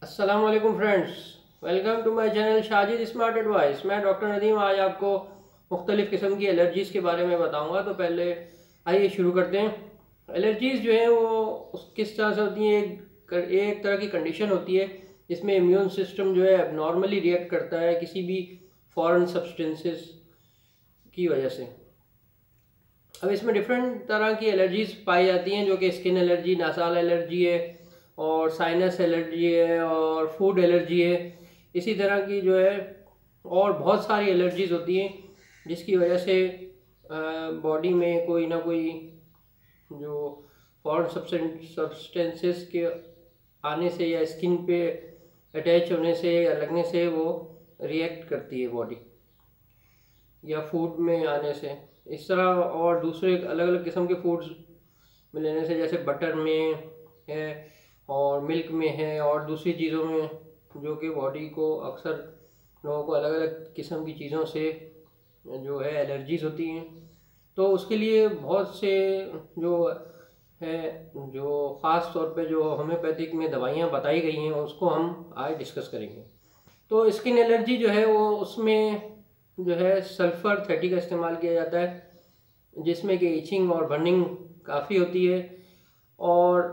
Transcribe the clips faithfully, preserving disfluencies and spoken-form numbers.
अस्सलामुअलैकुम friends, welcome to my channel Shahji's smart advice. मैं doctor Nadeem आज आपको मुख्तलिफ़ किस्म की एलर्जीज़ के बारे में बताऊंगा। तो पहले आइए शुरू करते हैं। एलर्जीज़ जो है वो उस किस तरह से होती हैं। एक एक तरह की कंडीशन होती है जिसमें इम्यून सिस्टम जो है एबनॉर्मली रिएक्ट करता है किसी भी फॉरेन सब्सटेंसेस की वजह से। अब इसमें डिफरेंट तरह की एलर्जीज़ पाई जाती हैं, जो कि स्किन एलर्जी, नासाल एलर्जी है, और साइनस एलर्जी है, और फूड एलर्जी है। इसी तरह की जो है और बहुत सारी एलर्जीज़ होती हैं जिसकी वजह से बॉडी में कोई ना कोई जो फॉरेन सब्सटेंसेस के आने से या स्किन पे अटैच होने से या लगने से वो रिएक्ट करती है बॉडी, या फूड में आने से। इस तरह और दूसरे अलग अलग किस्म के फूड्स में लेने से, जैसे बटर में है और मिल्क में है और दूसरी चीज़ों में, जो कि बॉडी को अक्सर लोगों को अलग अलग किस्म की चीज़ों से जो है एलर्जीज़ होती हैं। तो उसके लिए बहुत से जो है जो ख़ास तौर पे जो होम्योपैथिक में दवाइयाँ बताई गई हैं उसको हम आज डिस्कस करेंगे। तो स्किन एलर्जी जो है वो उसमें जो है सल्फ़र थर्टी का इस्तेमाल किया जाता है, जिसमें कि इचिंग और बर्निंग काफ़ी होती है, और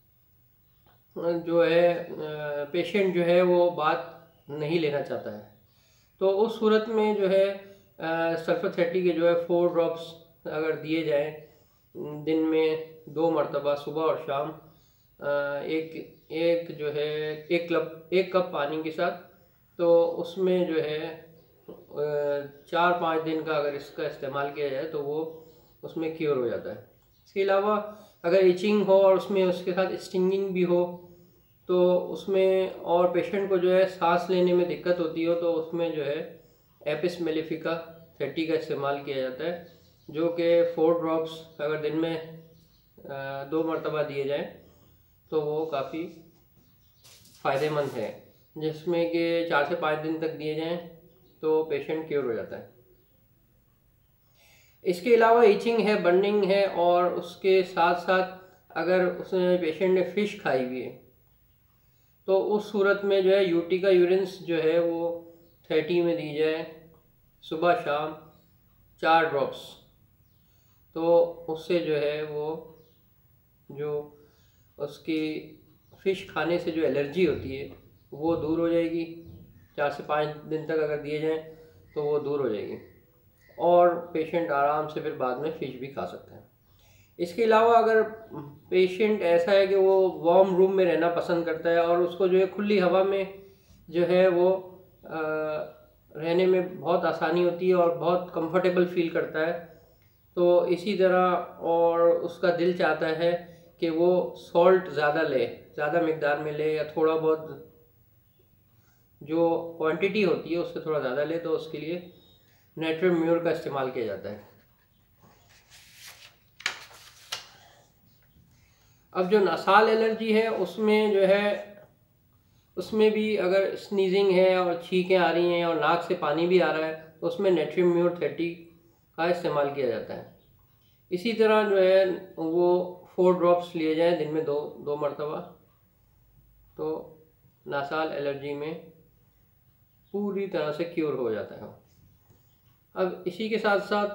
जो है पेशेंट जो है वो बात नहीं लेना चाहता है। तो उस सूरत में जो है सल्फ़र थर्टी के जो है फोर ड्रॉप्स अगर दिए जाएं दिन में दो मरतबा, सुबह और शाम, एक एक जो है एक कप एक कप पानी के साथ, तो उसमें जो है चार पाँच दिन का अगर इसका इस्तेमाल किया जाए तो वो उसमें क्योर हो जाता है। इसके अलावा अगर इचिंग हो और उसमें उसके साथ स्टिंगिंग भी हो, तो उसमें और पेशेंट को जो है सांस लेने में दिक्कत होती हो, तो उसमें जो है एपिस मेलिफिका थर्टी का इस्तेमाल किया जाता है, जो कि फोर ड्रॉप्स अगर दिन में दो मरतबा दिए जाएं तो वो काफ़ी फ़ायदेमंद है, जिसमें कि चार से पाँच दिन तक दिए जाएं तो पेशेंट क्योर हो जाता है। इसके अलावा इचिंग है, बर्निंग है, और उसके साथ साथ अगर उसने पेशेंट ने फ़िश खाई हुई है तो उस सूरत में जो है यूटी का यूरिन्स जो है वो थर्टी में दी जाए, सुबह शाम चार ड्रॉप्स। तो उससे जो है वो जो उसकी फ़िश खाने से जो एलर्जी होती है वो दूर हो जाएगी। चार से पाँच दिन तक अगर दिए जाएं तो वो दूर हो जाएगी, और पेशेंट आराम से फिर बाद में फ़िश भी खा सकता है। इसके अलावा अगर पेशेंट ऐसा है कि वो वार्म रूम में रहना पसंद करता है और उसको जो है खुली हवा में जो है वो आ, रहने में बहुत आसानी होती है और बहुत कंफर्टेबल फील करता है, तो इसी तरह और उसका दिल चाहता है कि वो सॉल्ट ज़्यादा ले, ज़्यादा मिकदार में ले, या थोड़ा बहुत जो क्वांटिटी होती है उससे थोड़ा ज़्यादा ले, तो उसके लिए नेट्रियम म्यूर का इस्तेमाल किया जाता है। अब जो नासाल एलर्जी है उसमें जो है उसमें भी अगर स्नीजिंग है और छींकें आ रही हैं और नाक से पानी भी आ रहा है तो उसमें नेट्रियम म्यूर थर्टी का इस्तेमाल किया जाता है। इसी तरह जो है वो फोर ड्रॉप्स लिए जाएं दिन में दो दो मरतबा, तो नासाल एलर्जी में पूरी तरह से क्योर हो जाता है। अब इसी के साथ साथ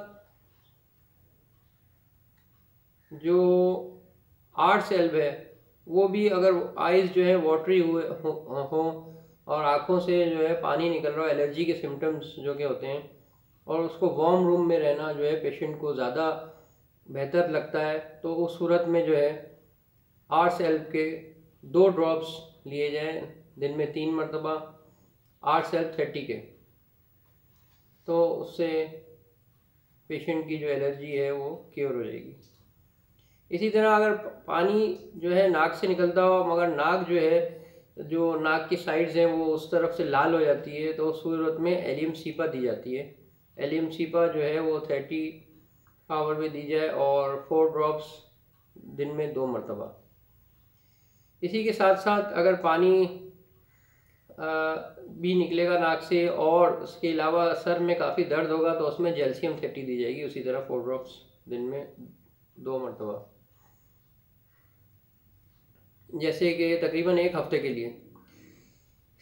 जो आर्ट सेल्व है वो भी, अगर आइज़ जो है वाटरी हुए हों हो, और आँखों से जो है पानी निकल रहा हो, एलर्जी के सिम्टम्स जो कि होते हैं, और उसको वार्म रूम में रहना जो है पेशेंट को ज़्यादा बेहतर लगता है, तो उस सूरत में जो है आर्ट सेल्व के दो ड्रॉप्स लिए जाएं दिन में तीन मरतबा, आर्ट सेल्व थर्टी के, तो उससे पेशेंट की जो एलर्जी है वो क्योर हो जाएगी। इसी तरह अगर पानी जो है नाक से निकलता हो मगर नाक जो है जो नाक की साइड्स हैं वो उस तरफ से लाल हो जाती है, तो उस सूरत में एलियम सीपा दी जाती है। एलियम सीपा जो है वो थर्टी आवर में दी जाए और फोर ड्रॉप्स दिन में दो मरतबा। इसी के साथ साथ अगर पानी आ, भी निकलेगा नाक से और उसके अलावा सर में काफ़ी दर्द होगा तो उसमें जैल्शियम थर्टी दी जाएगी, उसी तरह फोर ड्रॉप्स दिन में दो मरतबा, जैसे कि तकरीबन एक हफ्ते के लिए।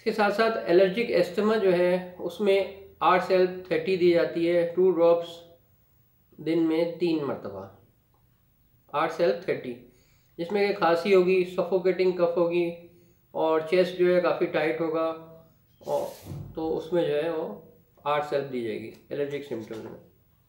इसके साथ साथ एलर्जिक एस्थमा जो है उसमें आर सेल्फ थर्टी दी जाती है, टू ड्रॉप्स दिन में तीन मरतबा। आर सेल्फ थर्टी जिसमें कि खांसी होगी, सफोकेटिंग कफ होगी और चेस्ट जो है काफ़ी टाइट होगा, और तो उसमें जो है वो आर सेल्फ दी जाएगी एलर्जिक सिम्टम्स में।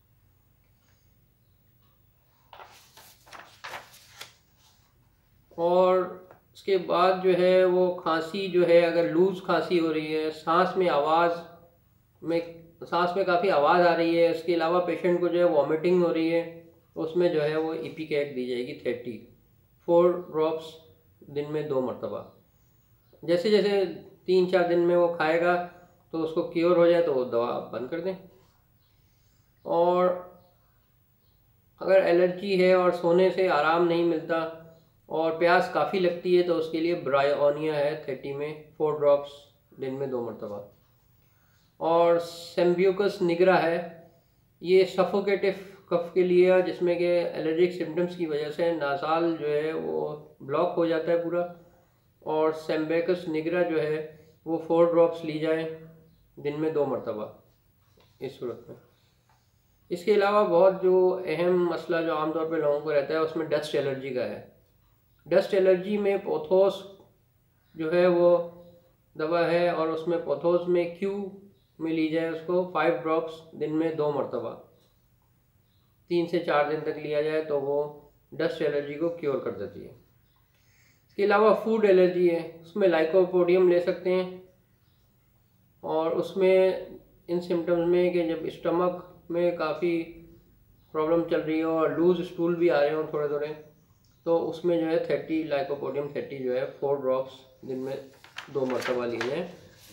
और उसके बाद जो है वो खांसी जो है, अगर लूज़ खांसी हो रही है, सांस में आवाज़ में सांस में काफ़ी आवाज़ आ रही है, इसके अलावा पेशेंट को जो है वॉमिटिंग हो रही है, तो उसमें जो है वो इपिकैक दी जाएगी थर्टी, फोर ड्रॉप्स दिन में दो मरतबा। जैसे जैसे तीन चार दिन में वो खाएगा तो उसको क्योर हो जाए तो वो दवा बंद कर दें। और अगर एलर्जी है और सोने से आराम नहीं मिलता और प्यास काफ़ी लगती है तो उसके लिए ब्रायोनिया है थर्टी में, फोर ड्रॉप्स दिन में दो मरतबा। और सेम्ब्यूकस निग्रा है, ये सफोकेटिव कफ के लिए, जिसमें कि एलर्जिक सिम्टम्स की वजह से नासाल जो है वो ब्लॉक हो जाता है पूरा। और सेम्ब्यूकस निग्रा जो है वो फोर ड्रॉप्स ली जाए दिन में दो मरतबा इस सूरत में। इसके अलावा बहुत जो अहम मसला जो आमतौर पे लोगों को रहता है उसमें डस्ट एलर्जी का है। डस्ट एलर्जी में पोथोस जो है वो दवा है, और उसमें पोथोस में क्यू में ली जाए उसको फाइव ड्रॉप्स दिन में दो मरतबा, तीन से चार दिन तक लिया जाए तो वो डस्ट एलर्जी को क्योर कर देती है। इसके अलावा फूड एलर्जी है, उसमें लाइकोपोडियम ले सकते हैं, और उसमें इन सिम्टम्स में कि जब स्टमक में काफ़ी प्रॉब्लम चल रही हो और लूज स्टूल भी आ रहे हो थोड़े थोड़े, तो उसमें जो है थर्टी लाइकोपोडियम थर्टी जो है फोर ड्रॉप्स दिन में दो मरतबा लिए जाए।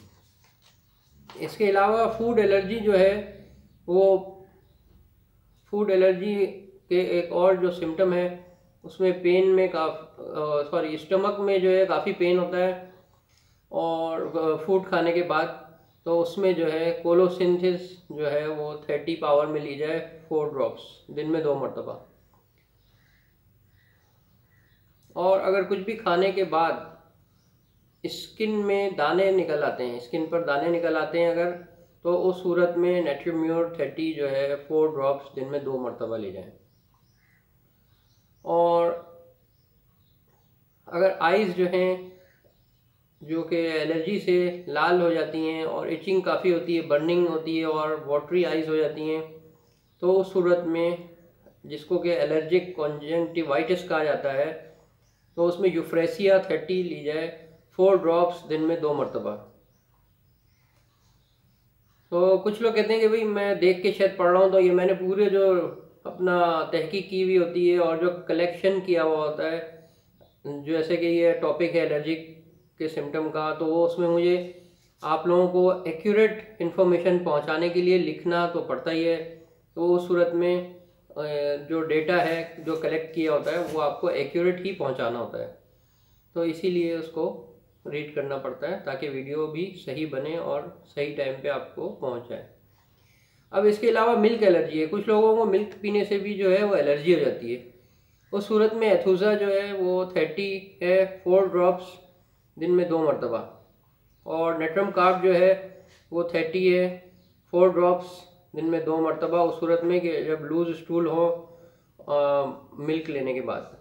इसके अलावा फूड एलर्जी जो है वो फूड एलर्जी के एक और जो सिम्टम है उसमें पेन में काफ़ी सॉरी स्टमक में जो है काफ़ी पेन होता है और फूड खाने के बाद, तो उसमें जो है कोलोसिंथेसिस जो है वो थर्टी पावर में ली जाए फोर ड्रॉप्स दिन में दो मरतबा। और अगर कुछ भी खाने के बाद स्किन में दाने निकल आते हैं, स्किन पर दाने निकल आते हैं अगर, तो उस सूरत में नेट्रीम्योर थर्टी जो है फोर ड्रॉप्स दिन में दो मरतबा ले जाएं। और अगर आइज़ जो हैं जो कि एलर्जी से लाल हो जाती हैं और इचिंग काफ़ी होती है, बर्निंग होती है और वाटरी आइज़ हो जाती हैं, तो उस सूरत में जिसको कि एलर्जिक कॉन्जंक्टिवाइटिस कहा जाता है, तो उसमें यूफ्रेसिया थर्टी ली जाए फोर ड्रॉप्स दिन में दो मरतबा। तो कुछ लोग कहते हैं कि भाई मैं देख के शायद पढ़ रहा हूँ, तो ये मैंने पूरे जो अपना तहकीक की हुई होती है और जो कलेक्शन किया हुआ होता है, जो जैसे कि ये टॉपिक है एलर्जिक के सिम्टम का, तो वो उसमें मुझे आप लोगों को एक्यूरेट इन्फॉर्मेशन पहुंचाने के लिए लिखना तो पड़ता ही है। तो उस सूरत में जो डेटा है जो कलेक्ट किया होता है वो आपको एक्यूरेट ही पहुंचाना होता है, तो इसीलिए उसको रीड करना पड़ता है ताकि वीडियो भी सही बने और सही टाइम पे आपको पहुंच जाए। अब इसके अलावा मिल्क एलर्जी है, कुछ लोगों को मिल्क पीने से भी जो है वो एलर्जी हो जाती है। उस सूरत में एथुजा जो है वो थर्टी है फोर ड्रॉप्स दिन में दो मरतबा। और नेट्रम कार्ब जो है वो थर्टी है फोर ड्रॉप्स दिन में दो मरतबा, उस सूरत में कि जब लूज स्टूल हो आ, मिल्क लेने के बाद।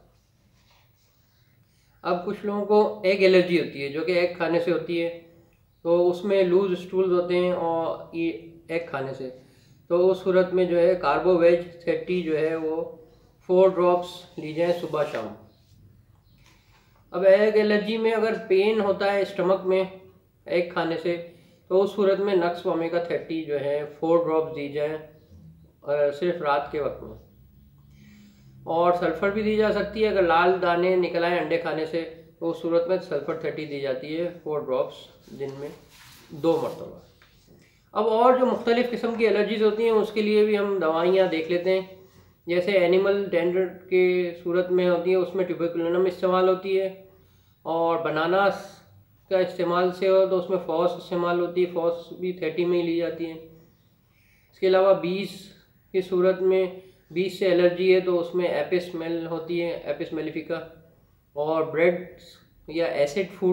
अब कुछ लोगों को एग एलर्जी होती है जो कि एग खाने से होती है, तो उसमें लूज स्टूल्स होते हैं और ये एग खाने से, तो उस सूरत में जो है कार्बोवेज थर्टी जो है वो फोर ड्रॉप्स ली जाएँ सुबह शाम। अब एग एलर्जी में अगर पेन होता है स्टमक में एग खाने से, तो उस सूरत में नक्स ओमेगा थर्टी जो है फोर ड्रॉप्स दी जाए सिर्फ रात के वक्त में। और सल्फ़र भी दी जा सकती है अगर लाल दाने निकल आए अंडे खाने से, तो उस सूरत में सल्फ़र थर्टी दी जाती है फोर ड्रॉप्स दिन में दो मरतबा। अब और जो मुख्तलिफ़ किस्म की एलर्जीज़ होती हैं उसके लिए भी हम दवाइयाँ देख लेते हैं। जैसे एनिमल डेंडर के सूरत में होती है, उसमें ट्यूबरकुलिनम इस्तेमाल होती है, और बनानास का इस्तेमाल से हो तो उसमें फॉस इस्तेमाल होती है, फॉस भी थर्टी में ही ली जाती है। इसके अलावा बीस की सूरत में बीस से एलर्जी है तो उसमें एपिस स्मेल होती है, एपिस मेलिफिका। और ब्रेड या एसिड फूड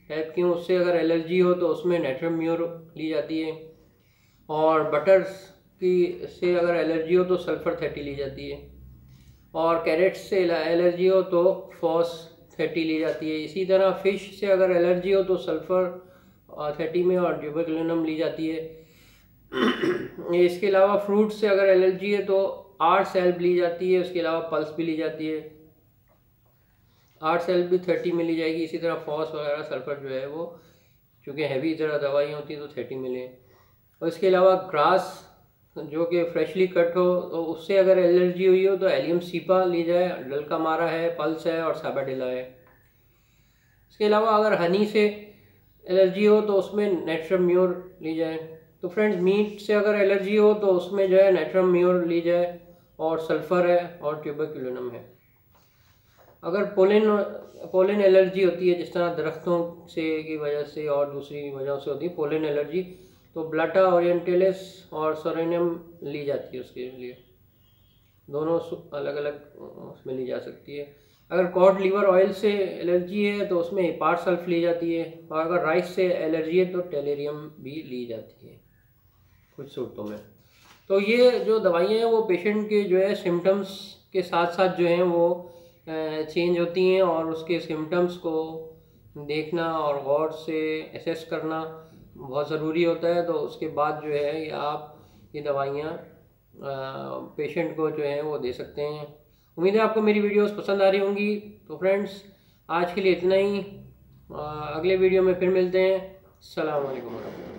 टाइप की हूँ उससे अगर एलर्जी हो तो उसमें नेट्रम म्योर ली जाती है, और बटर्स की से अगर एलर्जी हो तो सल्फ़र थर्टी ली जाती है, और कैरेट्स से एलर्जी हो तो फॉस थर्टी ली जाती है। इसी तरह फ़िश से अगर एलर्जी हो तो सल्फ़र थर्टी में और ट्यूबरकुलिनम ली जाती है। इसके अलावा फ्रूट से अगर एलर्जी है तो आठ सेल्फ ली जाती है, उसके अलावा पल्स भी ली जाती है, आठ सेल्फ भी थर्टी में ली जाएगी। इसी तरह फॉस वगैरह सल्फ़र जो है वो चूँकि हैवी तरह दवाइयाँ होती हैं तो थर्टी मिले। और इसके अलावा ग्रास जो कि फ्रेशली कट हो तो उससे अगर एलर्जी हुई हो तो एलियम सीपा ली जाए, डलका मारा है, पल्स है और साबाडिला है। इसके अलावा अगर हनी से एलर्जी हो तो उसमें नेट्रम म्योर ली जाए। तो फ्रेंड्स, मीट से अगर एलर्जी हो तो उसमें जो है नेट्रम म्योर ली जाए, और सल्फ़र है और ट्यूबरकुलिनम है। अगर पोलिन पोलिन एलर्जी होती है, जिस तरह दरख्तों से की वजह से और दूसरी वजहों से होती है पोलिन एलर्जी, तो ब्लाटा ओरिएंटलिस और सोरेनियम ली जाती है, उसके लिए दोनों अलग अलग उसमें ली जा सकती है। अगर कॉड लीवर ऑयल से एलर्जी है तो उसमें हिपार सल्फ ली जाती है, और अगर राइस से एलर्जी है तो टेलेरियम भी ली जाती है कुछ सूरतों में। तो ये जो दवाइयाँ हैं वो पेशेंट के जो है सिम्टम्स के साथ साथ जो हैं वो चेंज होती हैं, और उसके सिम्टम्स को देखना और गौर से एसेस करना बहुत ज़रूरी होता है। तो उसके बाद जो है ये आप ये दवाइयाँ पेशेंट को जो है वो दे सकते हैं। उम्मीद है आपको मेरी वीडियोस पसंद आ रही होंगी। तो फ्रेंड्स, आज के लिए इतना ही, अगले वीडियो में फिर मिलते हैं। अस्सलाम वालेकुम।